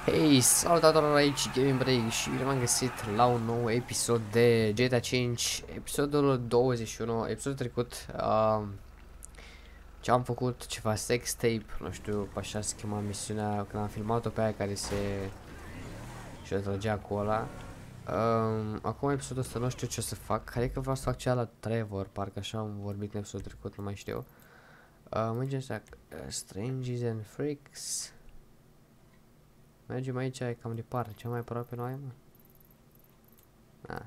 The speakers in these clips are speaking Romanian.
Hei, salutator, aici Gaming Break și bine m-am găsit la un nou episod de GTA 5, episodul 21, episodul trecut. Ce am făcut, ceva sex tape, nu știu, așa se chema misiunea, când am filmat-o pe aia care și trăgea cu ăla. Acum episodul ăsta nu știu ce o să fac, cred că vreau să fac cea la Trevor, parcă așa am vorbit în episodul trecut, nu mai știu. Mergem să Strangers and Freaks. Mergem aici, e cam departe, cea mai aproape noi, mă. Da.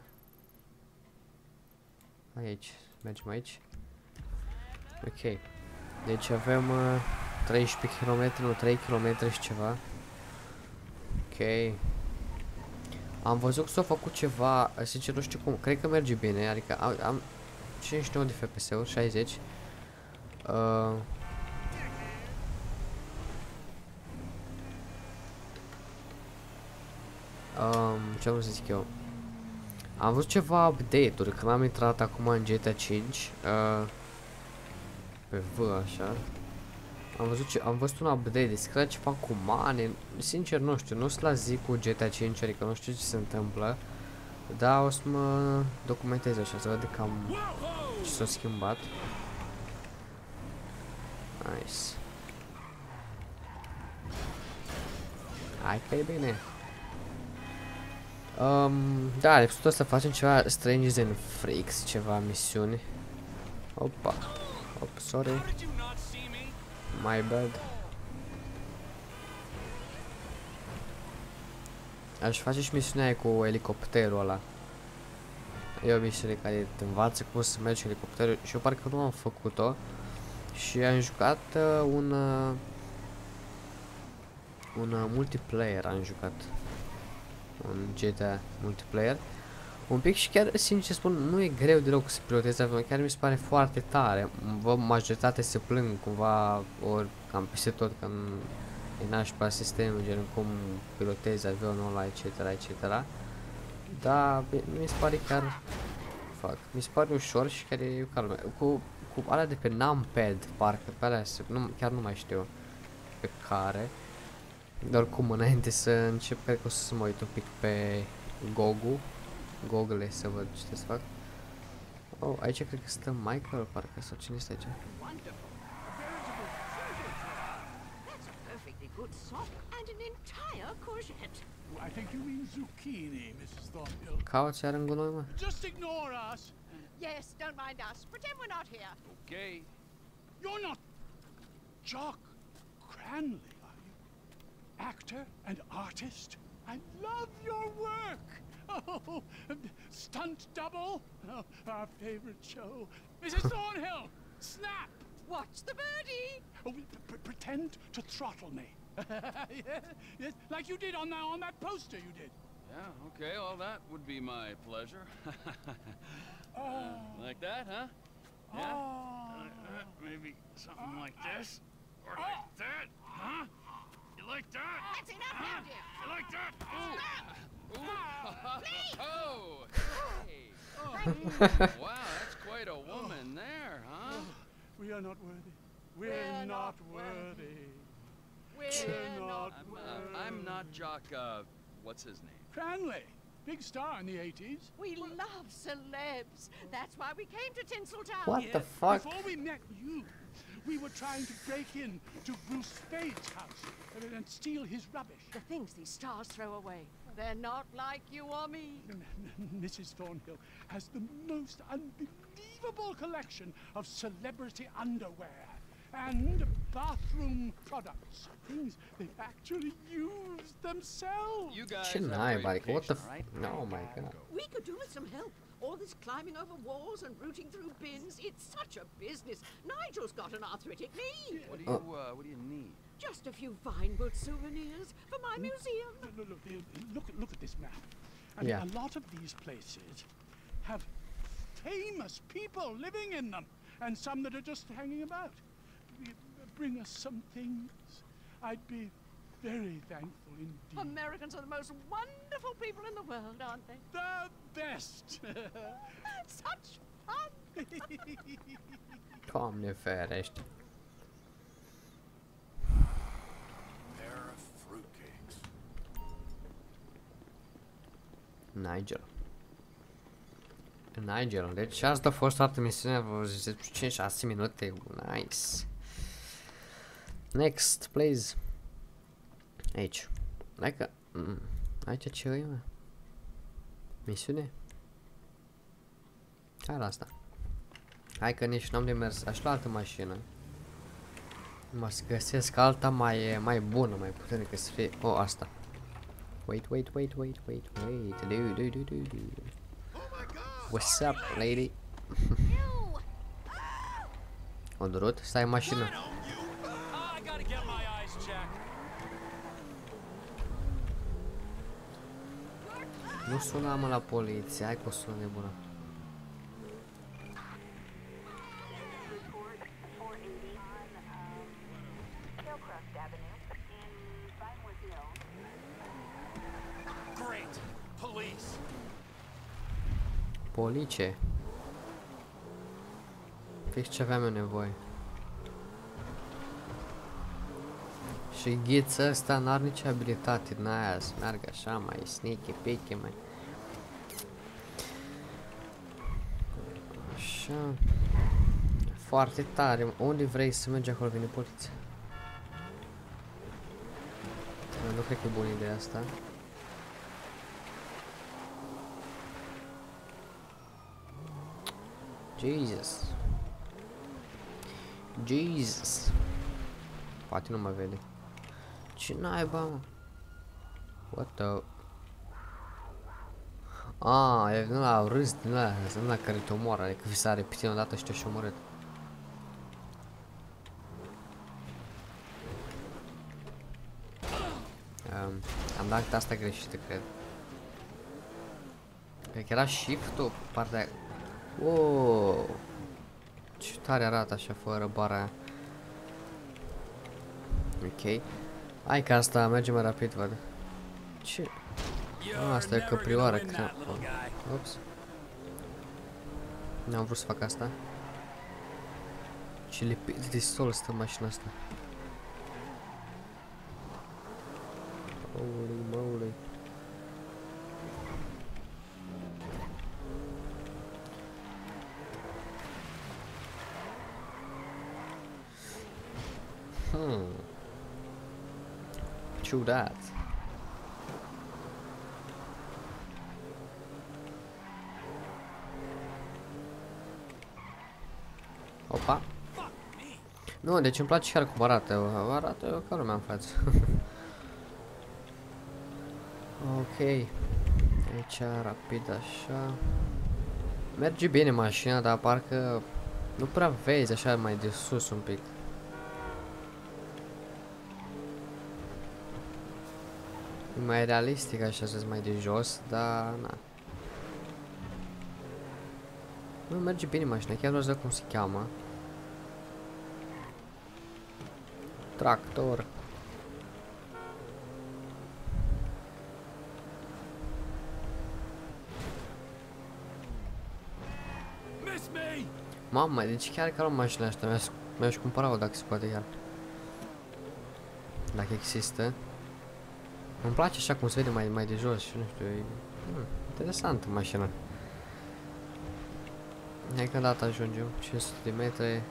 Aici, mergem aici. Ok. Deci avem 13 km, nu 3 km și ceva. Ok. Am văzut că s-a făcut ceva, sincer nu știu cum, cred că merge bine, adică am 59 de FPS-uri, 60. Ce vreau să zic eu? Am văzut ceva update-uri când am intrat acum în GTA 5 pe V așa. Am văzut un update, descria ceva cu mane. Sincer nu știu, nu sunt la zi cu GTA 5, adică nu știu ce se întâmplă. Dar o să mă documentez așa, să văd cam ce s-a schimbat. Nice. Hai că e bine. Da, în episodul ăsta facem ceva Strangers and Freaks, ceva misiuni. Opa. Op, sorry. My bad. Aș face și misiunea aia cu elicopterul ăla. E o misiune care te învață cum să mergi cu elicopterul și eu parcă nu am făcut-o. Și am jucat un multiplayer, am jucat. Un GTA multiplayer. Un pic și chiar, sincer spun, nu e greu deloc să pilotezi avionul, chiar mi se pare foarte tare. Vă majoritatea se plâng cumva, ori cam peste tot, că e nașpa sistemul, gen cum pilotezi avionul ăla, etc, etc. Dar mi se pare chiar, mi se pare ușor și care e calm. Cu alea de pe numpad, parcă, pe alea, chiar nu mai știu pe care. Dar oricum, înainte să încep, cred că o să mă uit un pic pe Google să văd ce trebuie să fac. Oh, aici cred că stă Michael, parcă, sau cine este aici? I think you mean zucchini, Mrs. Thornhill. Cauți iar în gunoi, mă? Just ignore us. Yes, don't mind us. Pretend we're not here. Okay. You're not Jock Cranley, are you? Actor and artist. I love your work. Oh, stunt double. Oh, our favorite show. Mrs. Thornhill, snap. Watch the birdie. Oh, pretend to throttle me. Yes, yes, like you did on that poster you did. Yeah, okay, well that would be my pleasure. Like that, huh? Yeah? Maybe something like this? Or like that, huh? You like that? That's enough now, dear. You like that? Ooh! Please. Oh! Hey! Wow, that's quite a woman there, huh? We are not worthy. We're not worthy. We're not I'm not Jock, what's his name? Cranley, big star in the 80s. We love celebs. That's why we came to Tinseltown. What the Yes, fuck? Before we met you, we were trying to break in to Bruce Spade's house and steal his rubbish. The things these stars throw away. They're not like you or me. Mrs. Thornhill has the most unbelievable collection of celebrity underwear and bathroom products. Things they've actually used themselves. You guys Ce have a naiba, great adică, what the vacation, f... right? Oh my god. We could do with some help. All this climbing over walls and rooting through bins. It's such a business. Nigel's got an arthritic knee. What do you need? Just a few fine wood souvenirs for my museum. Look at this map. I mean, Yeah. a lot of these places have famous people living in them, and some that are just hanging about. Bring us some things. I'd be very thankful indeed. Americans are the most wonderful people in the world, aren't they? The best. Such fun. Doamne ferește. They're fruitcakes. Nigel. Nigel. Deci asta a fost toată misiunea, 5-6 minute. Nice. Next, please. Aici. Hai că... aici ce e, mă? Misiune? Hai la asta. Hai că nici n-am de mers. Aș lua altă mașină. Mă să găsesc alta mai bună, mai puternică să fie. Oh, asta. Wait. What's up, lady? O durut? Stai în mașină. Nu suna, mă, la poliție. Hai că o sună nebună. Poliție. Fix ce aveam eu nevoie. Și ghiță ăsta n-are nicio abilitate din aia să meargă așa mai sneaky peaky mai. Așa. Foarte tare. Unde vrei să mergi acolo? Vine poliția. Nu cred că e bună ideea asta. Jesus. Poate nu mă vede. Ce naiba, mă? What the... Ah, e venit la râs din ăla care te omoară, adică vi s-a repetit odată și te-și omorât. Am dat asta greșită, cred. Cred că era shift-ul, partea... Wow. Ce tare arată așa, fără bara aia. Ok. Hai că asta merge mai rapid, văd. Ce? Asta e căprioară, cred. Ups. N-am vrut să fac asta. Ce lipit de sol stă mașina asta. Holy moly. Ciudat. Opa. Nu, deci îmi place chiar cum arată. Arată ca lumea în față. Ok. Aici rapid așa. Merge bine mașina, dar parcă nu prea vezi așa mai de sus un pic. E mai realistic așa să mai de jos, dar na. Nu merge bine mașina, chiar vreau să văd cum se cheamă. Tractor. Mamă, deci chiar ca la mașina asta mi-aș cumpăra-o dacă se poate chiar. Dacă există. Îmi place așa cum se vede mai de jos și nu știu, e interesantă mașina. Hai că data ajungem, 500 de metri.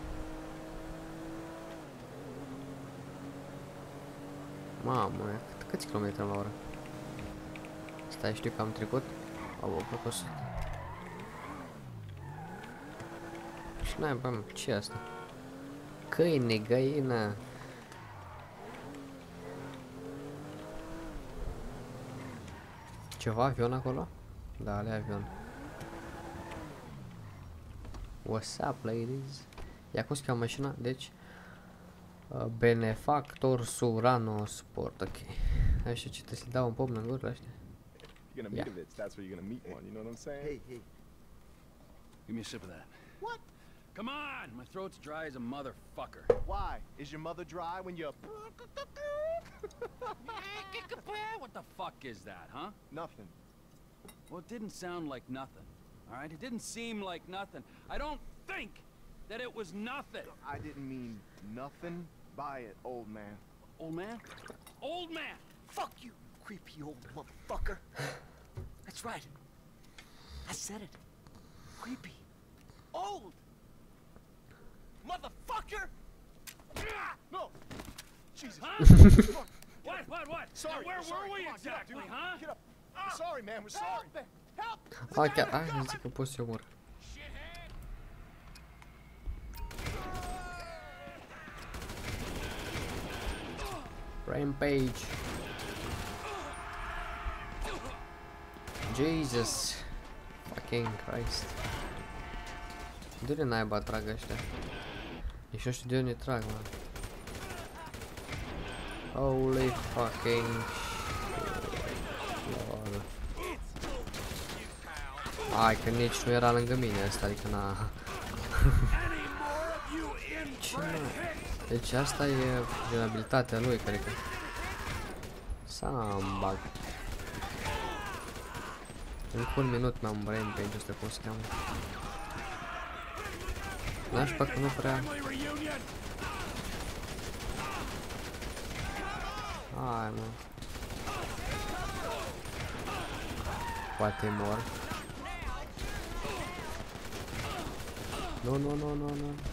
Mamă, câți kilometri la oră? Stai, știu că am trecut. Au propus. Și n-ai, bă, ce e asta? Câine, găină. Ceva avion acolo? Da, ale avion. What's up, ladies? Ia cum se cheamă mașina? Deci Benefactor Surano Sport, ok. Așa ce trebuie să dau un pop în gură, ăștia. You're gonna meet a bitch, that's where you're gonna meet one, you know what I'm saying? Hey. Give me a sip of that. What? Come on! My throat's dry as a motherfucker. Why? Is your mother dry when you're... What the fuck is that, huh? Nothing. Well, it didn't sound like nothing, all right? It didn't seem like nothing. I don't think that it was nothing. I didn't mean nothing by it, old man. Old man? Old man! Fuck you, creepy old motherfucker. That's right. I said it. Creepy. Old. Motherfucker! No! Jesus. What? Sorry. Where sorry. were we Come on, exactly, get up, dude. huh? Get up. We're sorry, man. We're sorry. Help! A, chiar, hai, zic că pot să omor. Rampage. Jesus. Fucking Christ. De unde naiba trag ăștia? Nici nu știu de unde trag, man. Holy fucking shit. Lol. Hai că nici nu era lângă mine asta, adică na. Ce deci asta e vulnerabilitatea lui, cred că. Să-mi bag. Încă un minut mi-am rampage ăsta, cum se cheamă. Nașpa că nu prea... Hai, mă. Poate mor. Nu.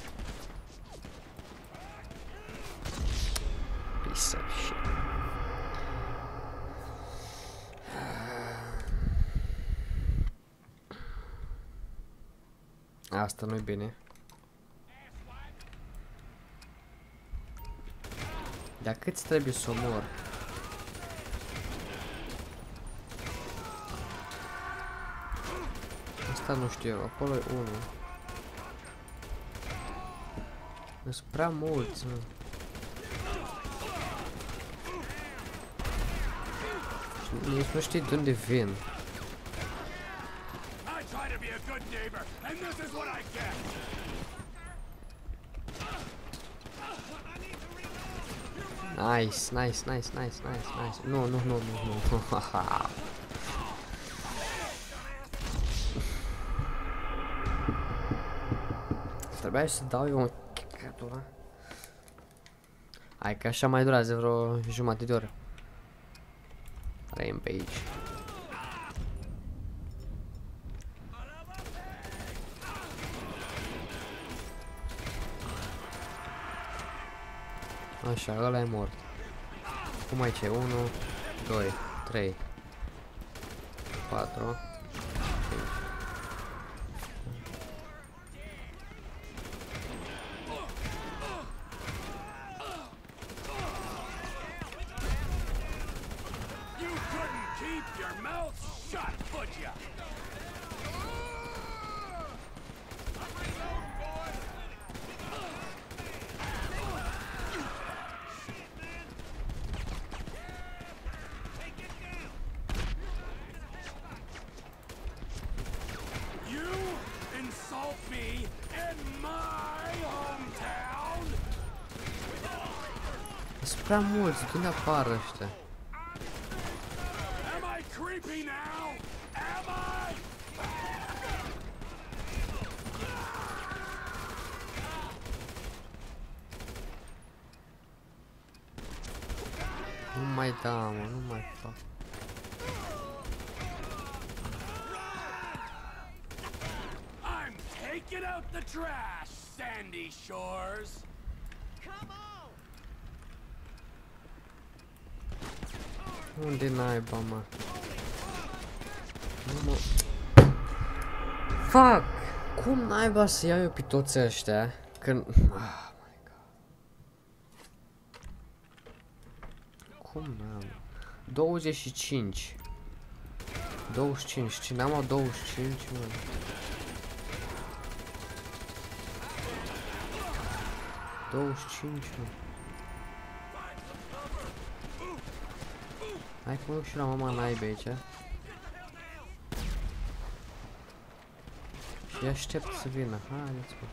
Piece of shit. Asta nu-i bine. Dar cât trebuie să omor? Asta nu știu eu, acolo e unul. Sunt prea mulți, mă. Nici nu știi de unde vin. Nice. Nu. Trebuia să dau eu un căcatul. Hai că așa mai durează vreo jumătate de oră. Rampage. Așa, ăla e mort. Cum aici e? 1, 2, 3, 4, 5. Sunt prea mulți, de unde apar ăștia? Nu mai da, mă, nu mai fac. I'm taking out the trash, Sandy Shores. Come on! Unde naiba, mă? Nu mă... Fuck! Cum naiba să iau eu pe toți ăștia când... Ah, my God. Cum n-am? 25. 25. Cine am 25, mă? Hai că mă duc și la mama naibe aici. Și aștept să vină. Haideți-mă.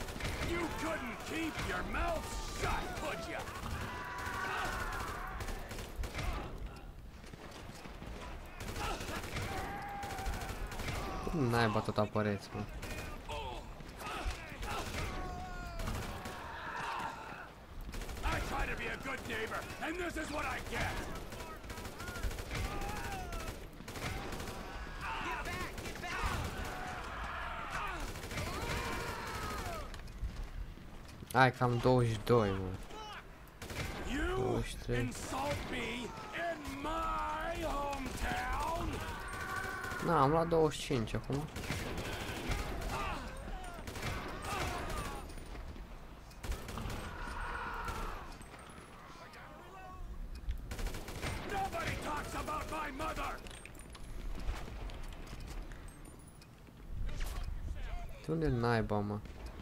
Cum naiba tot apăreți, mă? And this is what I get! Get back! Ai, cam 22, mă. You 23. insult me in my hometown? Na, am luat 25 acum. Nobody talks about my mother. De unde naiba, mă?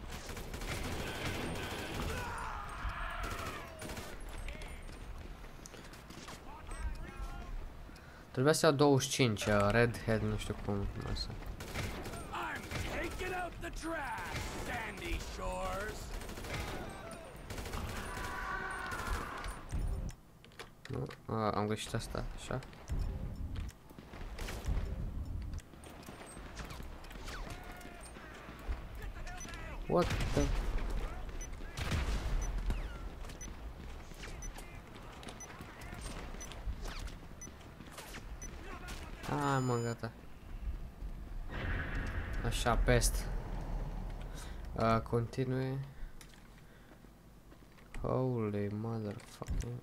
Trebuia să iau 25, Redhead, nu știu cum. Asta. I'm taking out the trash, Sandy Shores. Nu? Am greșit asta, așa. What the... Mă, gata. Așa, pest. Continue. Holy motherfucking.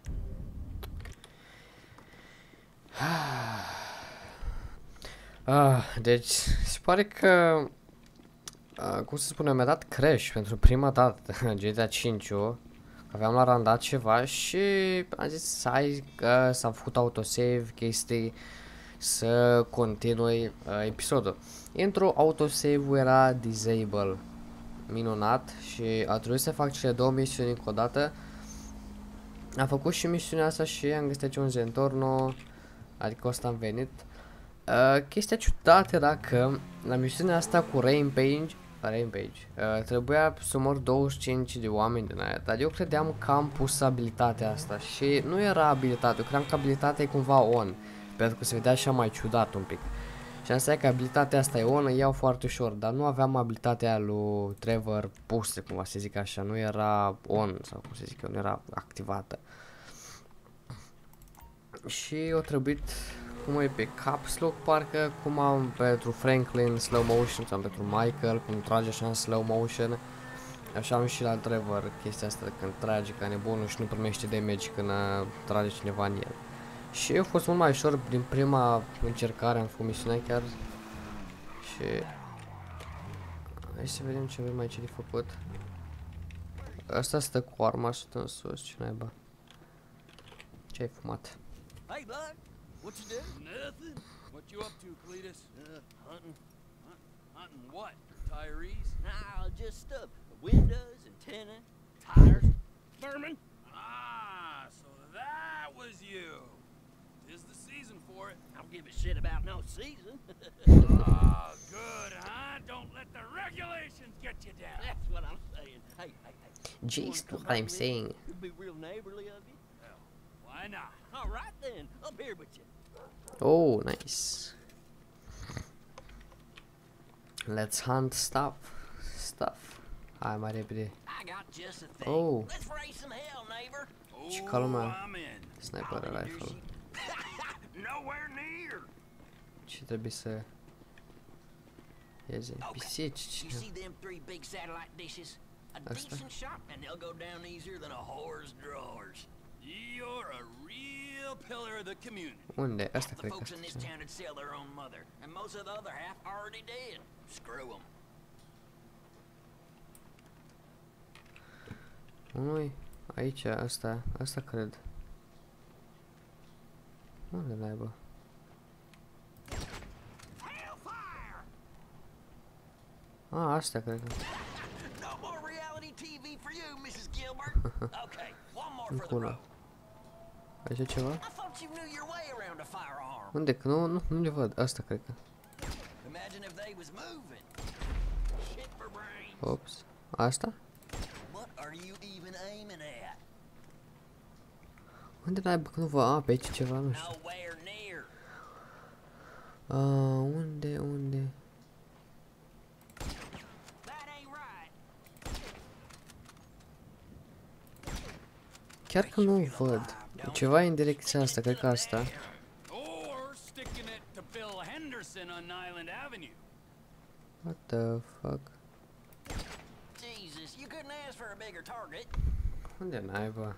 Deci, se pare că... cum să spunem, mi-a dat crash pentru prima dată GTA 5-ul. Aveam la randat ceva și am zis hai că s-a făcut autosave, chestii, să continui episodul. Intro, autosave-ul era disable. Minunat și a trebuit să fac cele două misiuni încă o dată. Am făcut și misiunea asta și am găsit aici un Zentorno, adică ăsta am venit. Chestia ciudată era că la misiunea asta cu Rampage, trebuia să mor 25 de oameni din aia, dar eu credeam că am pus abilitatea asta și nu era abilitate, eu credeam că abilitatea e cumva on, pentru că se vedea așa mai ciudat un pic. Și am zis că abilitatea asta e on, iau foarte ușor, dar nu aveam abilitatea lui Trevor pusă, cumva să zic așa, nu era on, sau cum să zic eu, nu era activată. Și eu trebuit, cum e pe caps lock parcă, cum am pentru Franklin slow motion sau pentru Michael, cum trage așa în slow motion. Așa am și la Trevor chestia asta de când trage ca nebunul și nu primește damage când trage cineva în el. Și eu a fost mult mai ușor din prima încercare, am făcut misiunea chiar. Și... hai să vedem ce avem aici de făcut. Asta stă cu arma și în sus, ce naiba. Ce ai fumat? Hey, bud, what you doing? Nothing. What you up to, Cletus? Hunting. Hunting what? Tyrese? Nah, just windows, antenna, tires. Thurman? Ah, so that was you. 'Tis the season for it. I don't give a shit about no season. Oh, good, huh? Don't let the regulations get you down. That's what I'm saying. Hey, hey, hey. Just what I'm saying. It'd be real neighborly of you. Hell, why not? All right then, I'm here with you. Oh, nice. Let's hunt stuff. Hai mai repede. I got just a thing. Oh. Let's raise some hell, neighbor. Ce calma. I'm in. Sniper rifle. Nowhere near. Ce trebuie să... ieze? Pisici. You see them three big satellite dishes? A That's decent shot, and they'll go down easier than a whore's drawers. You're a real pillar of the community. Unde? Asta The cred că folks in this asta. town would sell their own mother, and most of the other half already dead. Screw them. Unui? Aici, asta cred. Unde naiba? Asta cred că. No more reality TV for you, Mrs. Gilbert. Okay, one more for the Încula. road. Aici ceva? I thought you knew your way around a firearm. Unde? Că nu le văd. Asta cred că. Imagine if they was moving. Shit for brains. Ops. Asta? What are you even aiming at? Unde naiba că nu văd? Pe aici ceva, nu știu. Nowhere near. Unde? That ain't right. Chiar că nu văd. Ceva e în direcția asta, cred că asta. Or sticking it to Bill Henderson on Island Avenue. What the fuck? Jesus, Cletus. You couldn't ask for a bigger target. Unde naiba?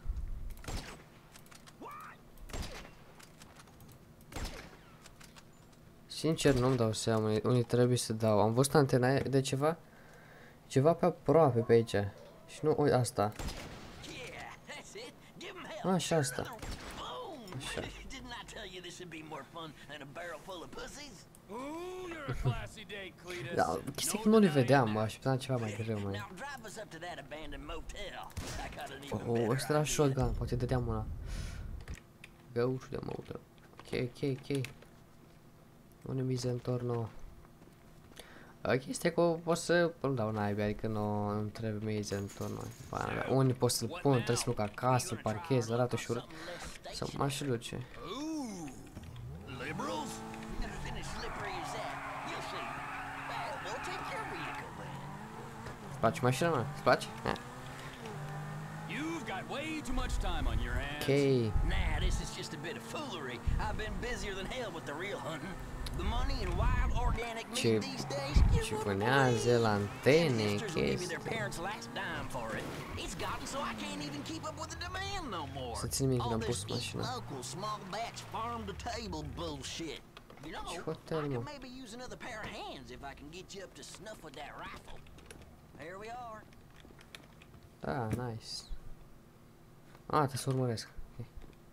Sincer, nu-mi dau seama, unii trebuie să dau. Am văzut antena de ceva? Ceva pe aproape pe aici. Și nu, ui, asta. Yeah, that's it. Give him hell. Așa, asta. Boom! Așa. Didn't I tell you this would be more fun than a barrel full of pussies? Ooh, you're a classy day, Cletus. Da, chestia că nu le vedeam, mă așteptam ceva mai greu, mai. Now drive us up to that abandoned motel. I got an even better Ăsta era idea. shotgun, poate dădeam una. Găuș de motor. Ok. Unde mi se întorno? Chestia că poți să îl dau naibii, adică nu trebuie mi se întorno. Unii pot să-l pun, trebuie să duc acasă, să parchez, arată și urât. Să m-aș duce. Ooh, liberals? Nothing as slippery as that. You'll see. Well, they'll take your vehicle then. Îți place mașina mea? Îți place? You've got way too much time on your hands. Ok. Nah, this is just a bit of foolery. I've been busier than hell with the real hunting. The money in wild organic meat Ce these days. You wouldn't vânează believe. la antene, Sisters will give me their chestii. parents' last dime for it. It's gotten so I can't even keep up with the demand no more. Să țin minte că All am this pus eat mașina. local, small batch, farm to table bullshit. You know, Ce I hotel, mă? could maybe use another pair of hands if I can get you up to snuff with that rifle. Here we are. Da, nice. Trebuie să urmăresc. Ok.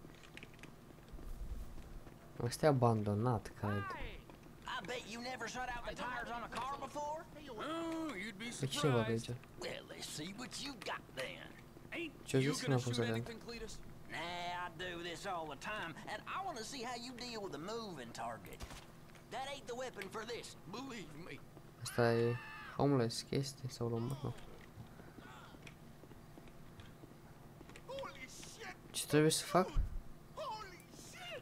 Asta e abandonat, cred. I bet you never shut out the tires on a car before? Oh, you'd be Pe cine va pe surprised. aici? Well, let's see what you got then. Ain't Ce-o you zis că gonna n-a fost shoot atent? anything, Cletus? Nah, I do this all the time, and I want to see how you deal with a moving target. That ain't the weapon for this, believe me. Asta e homeless chestii sau luăm, nu. Holy shit! Ce trebuie să fac? Holy shit!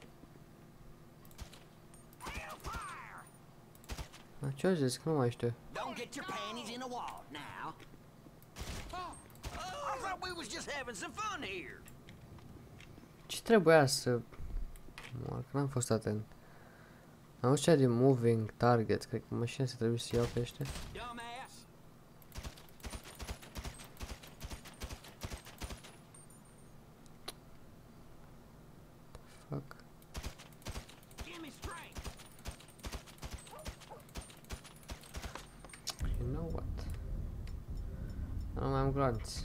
Hellfire! Ce-o zis? Că nu mai știu. Don't get your panties in a wad now. Oh, I thought we was just having some fun here. Ce trebuia să... Mă, că n-am fost atent. Am văzut cea de moving target. Cred că mașina se trebuie să iau pe ăștia. Dumbass. Fuck. Give me strength. You know what? Nu mai am glanți.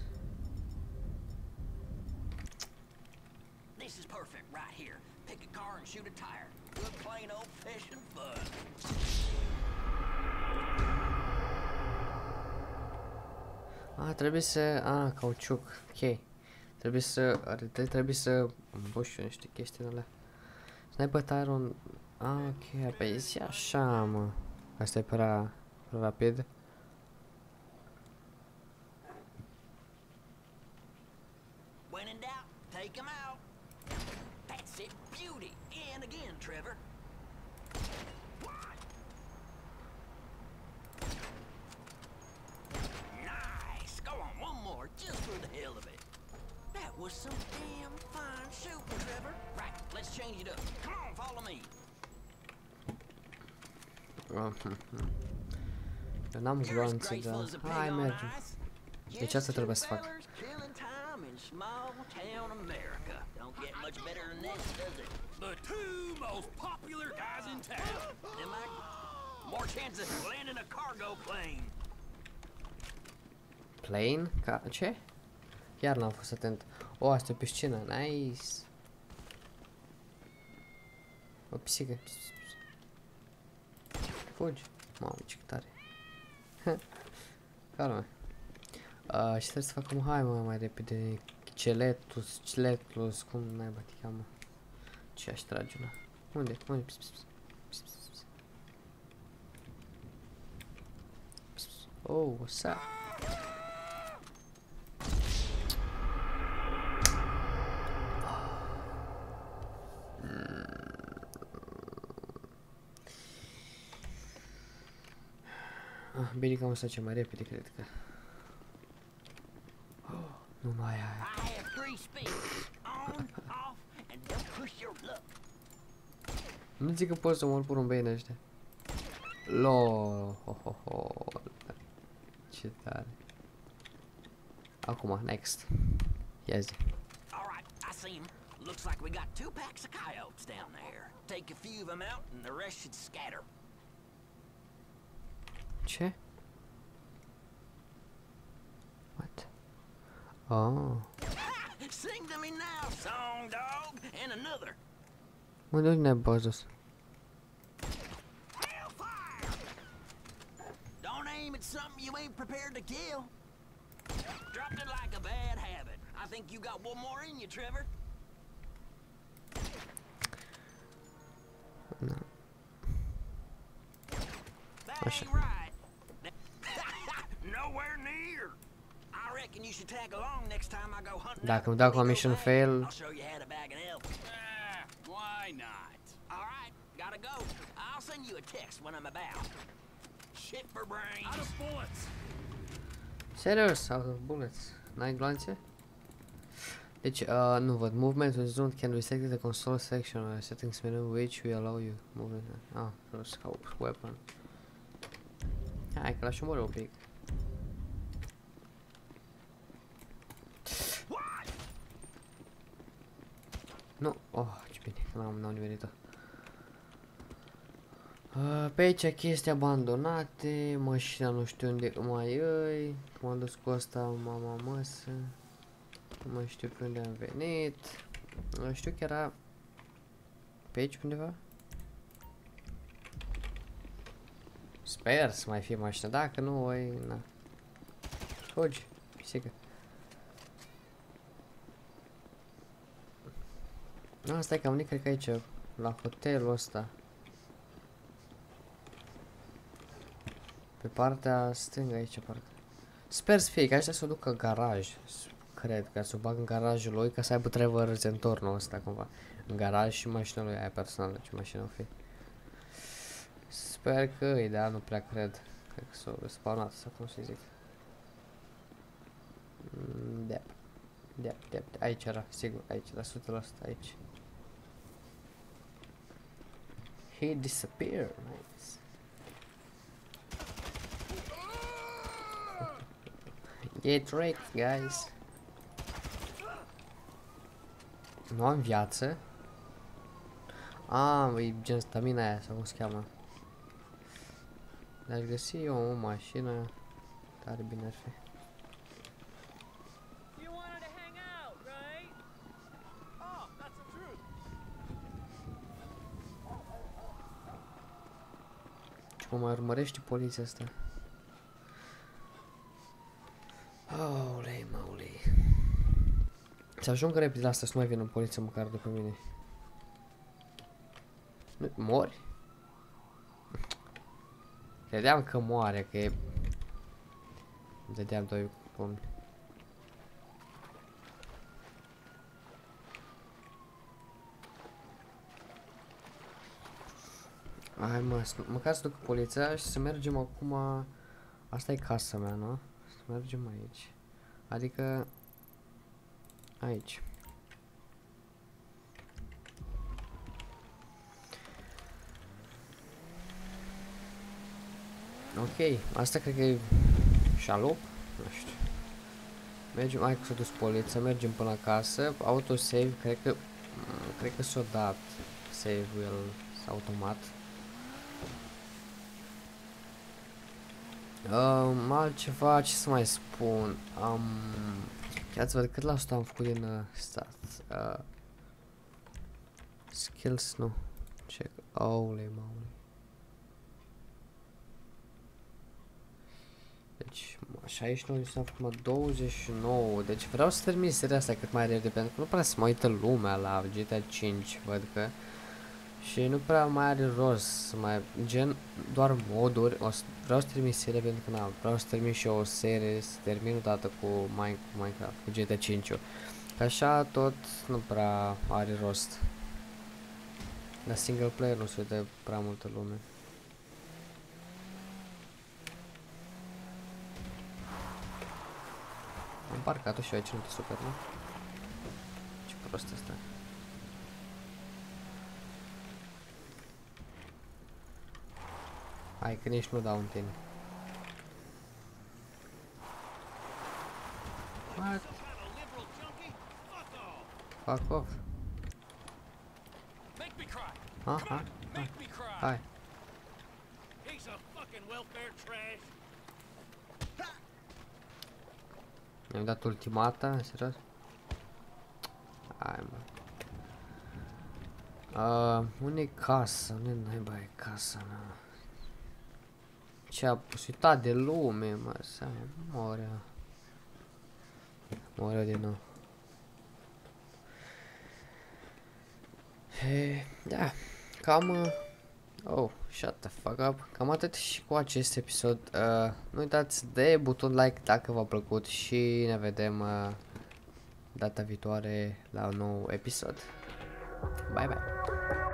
This is perfect right here. Pick a car and shoot a tire. Good plain old fashioned fun. Trebuie să... cauciuc. Ok. Trebuie să... Bă, știu niște chestii alea. Sniper tire on... ok. Păi zi așa, mă. Asta e prea rapid. When in doubt, take him out. That's it, beauty. And again, Trevor. Nice. Go on, one more, just for the hell of it. That was some damn fine shooting, Trevor. Right, let's change it up. Come on, follow me. Eu n-am You're as glanțe, graceful dar... as a pig Hai, on mergem. ice. Deci asta trebuie să fac. Fellers killing time in small town America. Don't get much better than this, does it? The two most popular guys in town. Am I? More chance of landing a cargo plane. Plane? Ce? Chiar n-am fost atent. Asta e piscină. Nice. O pisică. Fugi. Mamă, ce tare. Calma. Și trebuie să fac hai mai repede. Celetus, cum naiba te cheamă. Ce aș trage una? Unde? Unde? Pis, pis, pis. Pis, pis, pis. Pis, pis. Oh, what's up? Bine că am să facem mai repede, cred că. Nu mai ai. I have three speeds. On, off, and don't push your luck. Nu zic că pot să mor porumbei ăștia. LOL. Ho, ho, ho. Ce tare. Acum, next. Ia zi. All right, I see him. Looks like we got 2 packs of coyotes down there. Take a few of them out, and the rest should scatter. Ce? What? Oh. Sing to me now, song dog, and another. Unde ne-ai băzut? Hellfire! Don't aim at something you ain't prepared to kill. Dropped it like a bad habit. I think you got one more in you, Trevor. No. That Așa. ain't right. Nowhere near. I reckon you should tag along next time I go hunting. Dacă îmi out dau the cu big mission old bag. fail, I'll show you how to bag an elk. Why not? All right, gotta go. I'll send you a text when I'm about. Shit for brains. Out of bullets. serios, out of bullets. N-ai gloanțe? Deci, nu văd. Movement with zone can be selected the console section or settings menu which will allow you movement. Scope, weapon. Hai că l-aș omorâ un pic. Nu, ce bine, că n-am nimerit-o. Pe aici chestii abandonate, mașina nu știu unde mai e, m-am dus cu asta, mama măsă. Nu mai știu pe unde am venit. Nu știu că era pe aici undeva. Sper să mai fie mașina, dacă nu, na. Fugi, pisică. Stai că am venit, cred că aici, la hotelul ăsta. Pe partea stângă aici, parcă. Sper să fie, că așa să o duc în garaj. Cred că să o bag în garajul lui, ca să aibă Trevor rețentornul ăsta, cumva. În garaj și mașina lui aia personală, ce mașină o fi. Sper că e, dar nu prea cred. Cred că s-o spawnat, sau cum să zic. Aici era, sigur, aici, la 100% aici. He disappeared, nice. Get wrecked, guys. Nu am viață. E gen stamina aia, sau cum se cheamă. Dar aș găsi eu o mașină. Tare bine ar fi. Ce mă mai urmărește poliția asta? Holy moly. Să ajung repede la asta, să nu mai vină poliția măcar după mine. Nu, mori? Credeam că moare, că e... Dădeam doi pomni. Hai mă, măcar să duc poliția și să mergem acum... Asta e casa mea, nu? Să mergem aici. Adică... Aici. Ok, asta cred că e șalop, nu știu. Mergem, hai că s-a dus poliția, mergem până acasă, autosave, cred că s-a dat save-ul automat. Altceva, ce să mai spun, ia să văd cât la asta am făcut din stat. Skills, nu, check, holy moly. Deci, 69 s-a făcut 29, deci vreau să termin seria asta cât mai repede, pentru că nu prea se mai uită lumea la GTA 5, văd că. Și nu prea mai are rost să mai, gen, doar moduri, vreau să termin seria pentru că vreau să termin și eu o serie, să termin odată cu Minecraft, cu GTA 5. Că așa tot nu prea are rost. La single player nu se uită prea multă lume. Am parcat-o și eu aici, nu te super, nu? Ce prost asta. Hai că nici nu dau în tine. What? Fuck off. Make me cry. Aha. Make me cry. Hai. Piece of fucking welfare trash. Mi-am dat ultimata, serios? Hai, mă. Unde-i casa? Unde naiba e casa, mă? Ce-a uitat de lume, mă, să moare. Moare din nou. He, da, cam... oh, shut the fuck up. Cam atât și cu acest episod. Nu uitați de buton like dacă v-a plăcut și ne vedem data viitoare la un nou episod. Bye bye!